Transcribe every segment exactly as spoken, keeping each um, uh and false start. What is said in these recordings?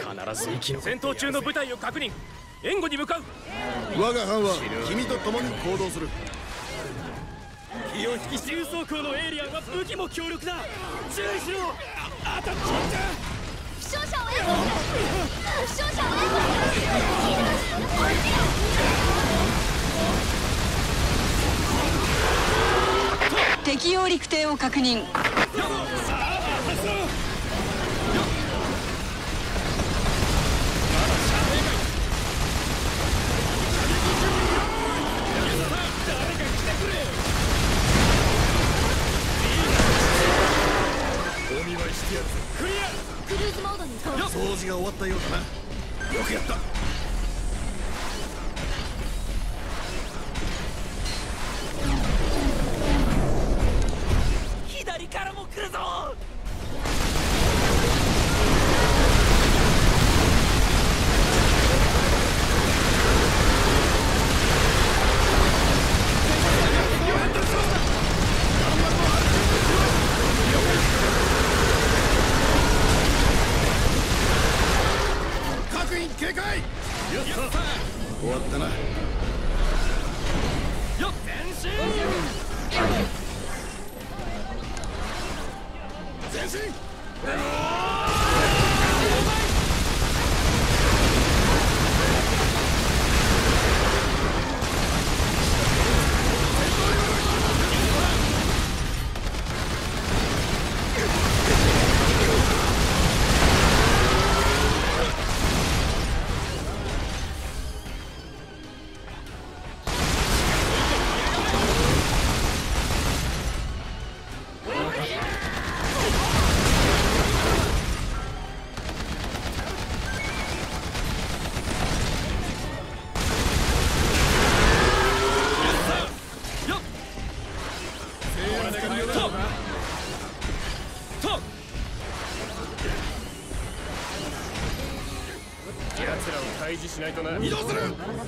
必ず生き残って戦闘中の部隊を確認。援護に向かう。 我が班は君と共に行動する。 気を引き重装甲のエイリアンは武器も強力だ。注意しろ。当たっちまった。 負傷者を援護する。負傷者を援護する。敵揚陸艇を確認。クルーズモードに移行。 掃除が終わったようだな。よくやった。 左からも来るぞ。 警戒。終わったな。よっ前進。 前進。 奴らを退治しないとな。 移動する。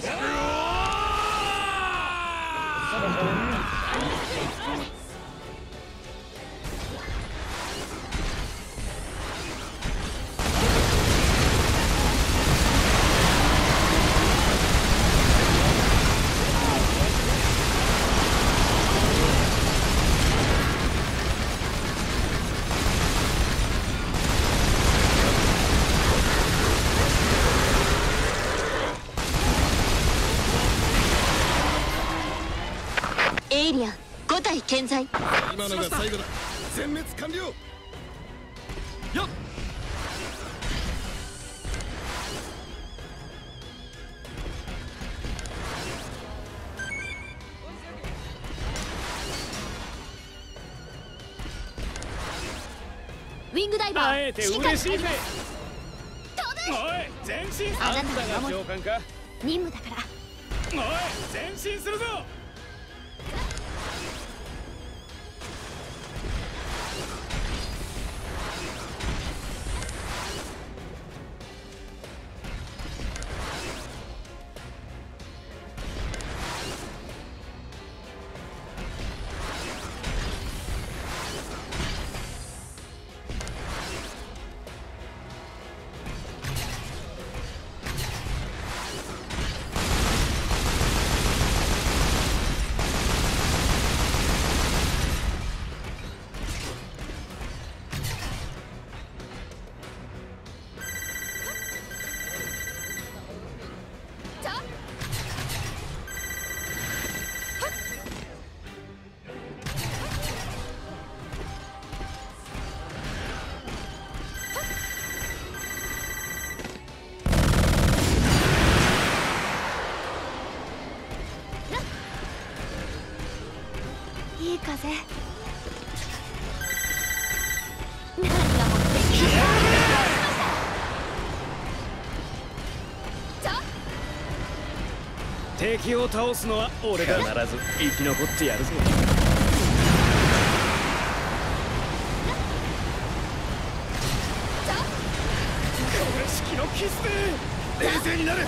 エイリアンご体健在。 今のが最後だ。全滅完了。 よっ。 ウィングダイバーあえて嬉しいぜ。 飛ぶ。 おい前進。 あなたあんたが教官か。 任務だから。 おい前進するぞ。 いい風。何が持ってきた。 敵を倒すのは俺だ。必ず生き残ってやるぞ。これ式のキスで冷静になれ。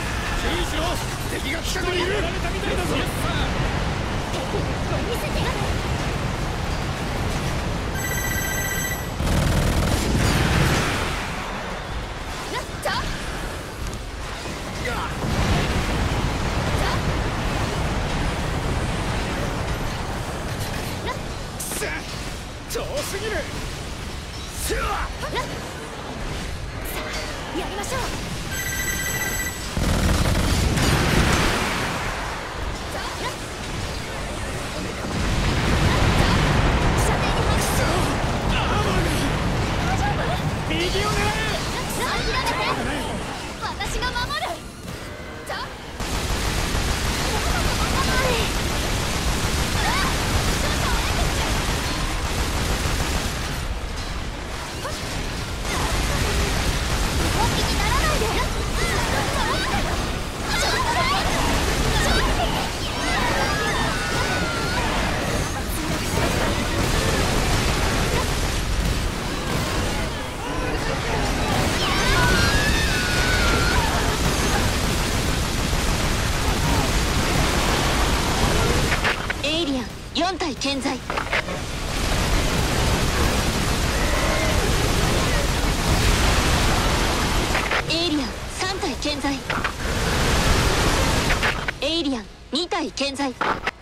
敵が近くにいる。やられたみたいだぞ。 見せてやる。 遠すぎる。シュワやりましょう。 右を狙え。 私が守る。エイリアンよん体健在。エイリアンさん体健在。エイリアンに体健在。